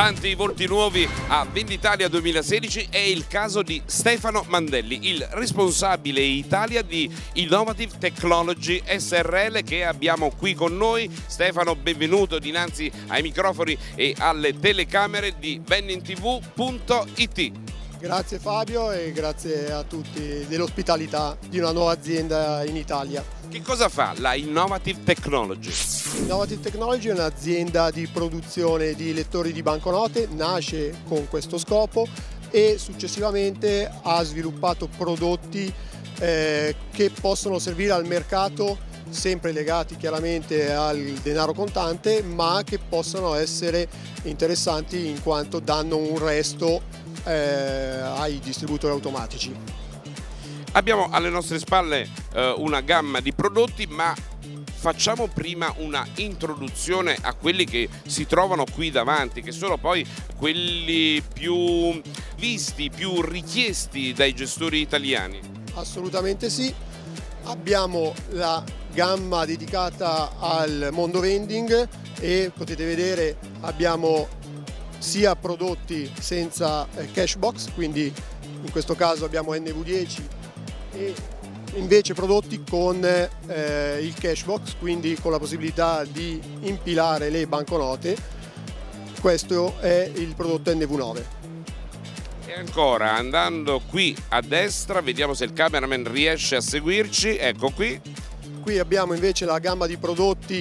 Tanti volti nuovi a Venditalia 2016 è il caso di Stefano Mandelli, il responsabile Italia di Innovative Technology SRL, che abbiamo qui con noi. Stefano, benvenuto dinanzi ai microfoni e alle telecamere di VenninTV.it. Grazie Fabio e grazie a tutti dell'ospitalità di una nuova azienda in Italia. Che cosa fa la Innovative Technology? Innovative Technology è un'azienda di produzione di lettori di banconote, nasce con questo scopo e successivamente ha sviluppato prodotti che possono servire al mercato, sempre legati chiaramente al denaro contante, ma che possono essere interessanti in quanto danno un resto ai distributori automatici. Abbiamo alle nostre spalle una gamma di prodotti, ma facciamo prima una introduzione a quelli che si trovano qui davanti, che sono poi quelli più visti, più richiesti dai gestori italiani. Assolutamente sì, abbiamo la gamma dedicata al mondo vending e potete vedere abbiamo sia prodotti senza cashbox, quindi in questo caso abbiamo NV10, e invece prodotti con il cashbox, quindi con la possibilità di impilare le banconote. Questo è il prodotto NV9. E ancora, andando qui a destra, vediamo se il cameraman riesce a seguirci. Ecco qui. Qui abbiamo invece la gamma di prodotti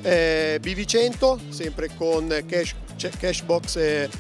BV100, sempre con cashbox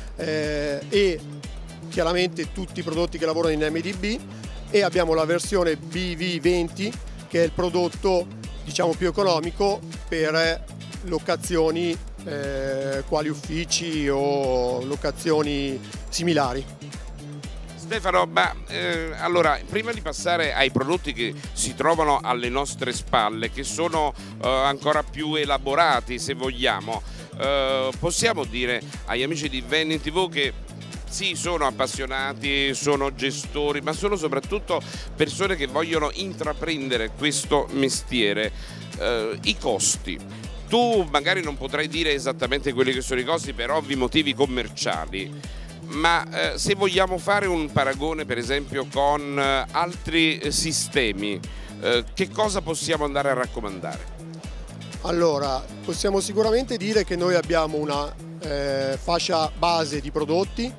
e chiaramente tutti i prodotti che lavorano in MDB, e abbiamo la versione BV20 che è il prodotto diciamo più economico per locazioni quali uffici o locazioni similari. Stefano, allora prima di passare ai prodotti che si trovano alle nostre spalle, che sono ancora più elaborati se vogliamo, possiamo dire agli amici di VenninTV che sì, sono appassionati, sono gestori, ma sono soprattutto persone che vogliono intraprendere questo mestiere. I costi. Tu magari non potrai dire esattamente quelli che sono i costi per ovvi motivi commerciali, ma se vogliamo fare un paragone per esempio con altri sistemi, che cosa possiamo andare a raccomandare? Allora, possiamo sicuramente dire che noi abbiamo una fascia base di prodotti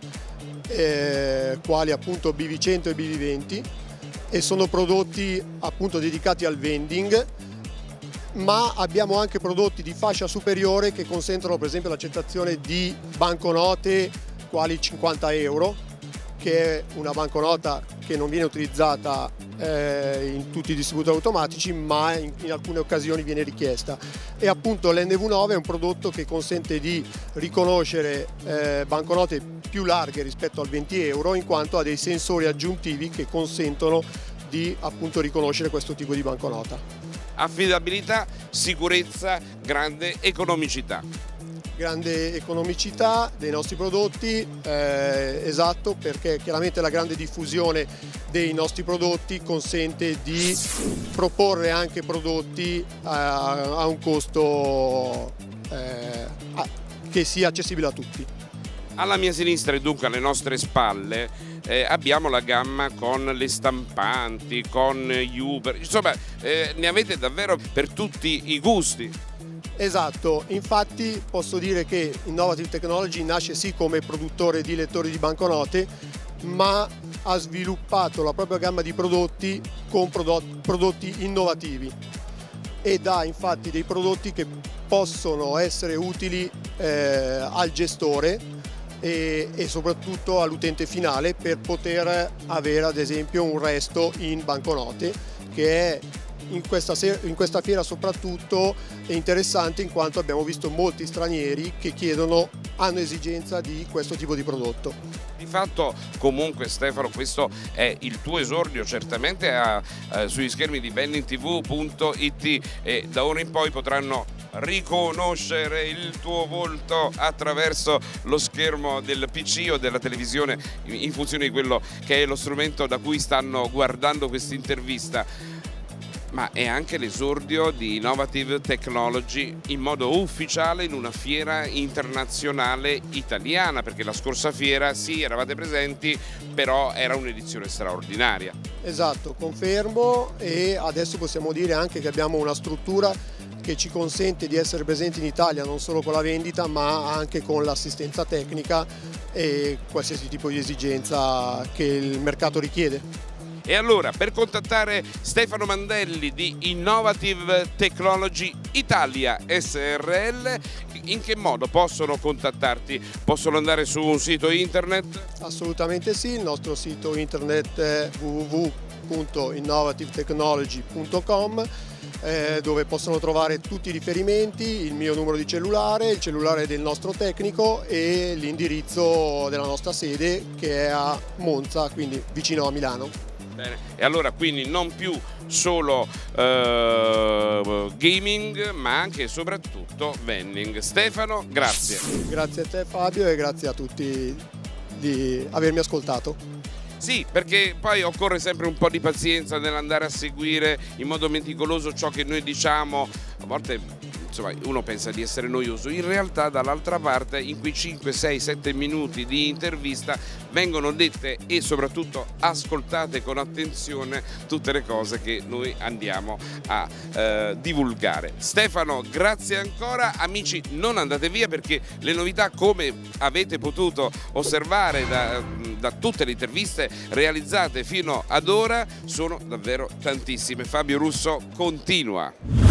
quali appunto BV100 e BV20, e sono prodotti appunto dedicati al vending, ma abbiamo anche prodotti di fascia superiore che consentono per esempio l'accettazione di banconote quali 50 euro, che è una banconota che non viene utilizzata in tutti i distributori automatici, ma in alcune occasioni viene richiesta. E appunto l'NV9 è un prodotto che consente di riconoscere banconote più larghe rispetto al 20 euro, in quanto ha dei sensori aggiuntivi che consentono di appunto riconoscere questo tipo di banconota. Affidabilità, sicurezza, grande economicità. Grande economicità dei nostri prodotti, esatto, perché chiaramente la grande diffusione dei nostri prodotti consente di proporre anche prodotti a un costo che sia accessibile a tutti. Alla mia sinistra e dunque alle nostre spalle abbiamo la gamma con le stampanti, con Uber, insomma ne avete davvero per tutti i gusti. Esatto, infatti posso dire che Innovative Technology nasce sì come produttore di lettori di banconote, ma ha sviluppato la propria gamma di prodotti con prodotti innovativi, ed ha infatti dei prodotti che possono essere utili al gestore e soprattutto all'utente finale, per poter avere ad esempio un resto in banconote, che è in questa fiera soprattutto è interessante in quanto abbiamo visto molti stranieri che hanno esigenza di questo tipo di prodotto. Di fatto comunque Stefano, questo è il tuo esordio certamente sugli schermi di VenninTV.it, e da ora in poi potranno riconoscere il tuo volto attraverso lo schermo del PC o della televisione in funzione di quello che è lo strumento da cui stanno guardando questa intervista. Ma è anche l'esordio di Innovative Technology in modo ufficiale in una fiera internazionale italiana, perché la scorsa fiera sì, eravate presenti, però era un'edizione straordinaria. Esatto, confermo, e adesso possiamo dire anche che abbiamo una struttura che ci consente di essere presenti in Italia non solo con la vendita ma anche con l'assistenza tecnica e qualsiasi tipo di esigenza che il mercato richiede. E allora, per contattare Stefano Mandelli di Innovative Technology Italia SRL, in che modo possono contattarti? Possono andare su un sito internet? Assolutamente sì, il nostro sito internet è www.innovativetechnology.com, dove possono trovare tutti i riferimenti, il mio numero di cellulare, il cellulare del nostro tecnico e l'indirizzo della nostra sede, che è a Monza, quindi vicino a Milano. Bene. E allora quindi non più solo gaming, ma anche e soprattutto vending. Stefano, grazie. Grazie a te Fabio e grazie a tutti di avermi ascoltato. Sì, perché poi occorre sempre un po' di pazienza nell'andare a seguire in modo meticoloso ciò che noi diciamo. A volte insomma, uno pensa di essere noioso, in realtà dall'altra parte in quei 5, 6, 7 minuti di intervista vengono dette e soprattutto ascoltate con attenzione tutte le cose che noi andiamo a divulgare. Stefano, grazie ancora. Amici, non andate via, perché le novità, come avete potuto osservare da tutte le interviste realizzate fino ad ora, sono davvero tantissime. Fabio Russo continua.